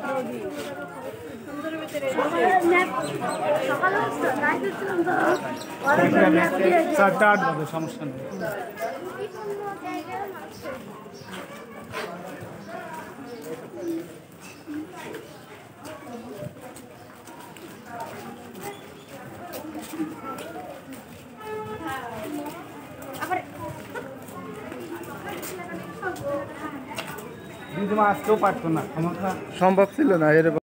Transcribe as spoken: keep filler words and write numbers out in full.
চারটা আট বাজে, সমস্যা নেই। আসতেও পারতো না, সম্ভব ছিল না এরকম।